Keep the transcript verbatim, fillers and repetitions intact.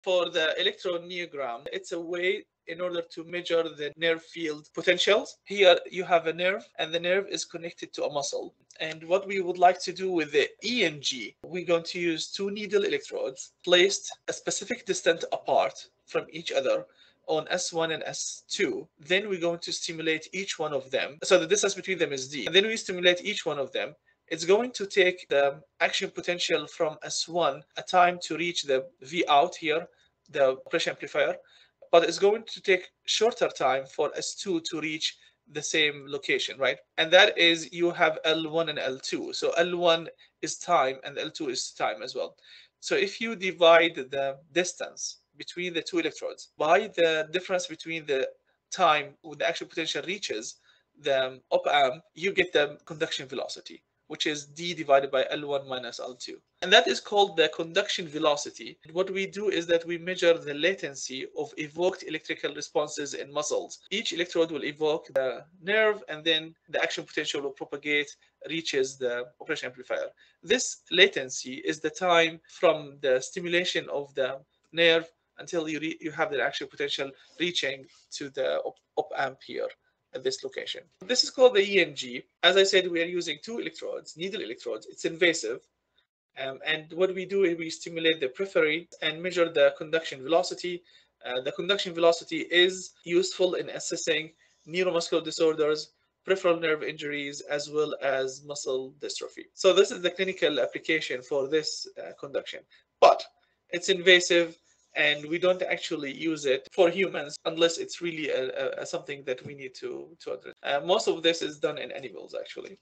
For the electroneurogram, it's a way in order to measure the nerve field potentials. Here you have a nerve, and the nerve is connected to a muscle. And what we would like to do with the E N G, we're going to use two needle electrodes placed a specific distance apart from each other on S one and S two. Then we're going to stimulate each one of them. So the distance between them is D. And then we stimulate each one of them. It's going to take the action potential from S one a time to reach the V out here, the pressure amplifier, but it's going to take shorter time for S two to reach the same location, right? And that is, you have L one and L two. So L one is time and L two is time as well. So if you divide the distance between the two electrodes by the difference between the time when the action potential reaches the op amp, you get the conduction velocity, which is d divided by L one minus L two. And that is called the conduction velocity. What we do is that we measure the latency of evoked electrical responses in muscles. Each electrode will evoke the nerve, and then the action potential will propagate, reaches the operation amplifier. This latency is the time from the stimulation of the nerve until you, re you have the action potential reaching to the op, op amp here at this location. This is called the E N G. As I said, we are using two electrodes, needle electrodes. It's invasive. Um, and what we do is we stimulate the periphery and measure the conduction velocity. Uh, the conduction velocity is useful in assessing neuromuscular disorders, peripheral nerve injuries, as well as muscle dystrophy. So this is the clinical application for this uh, conduction. But it's invasive, and we don't actually use it for humans unless it's really a, a, a something that we need to, to address. Uh, most of this is done in animals, actually.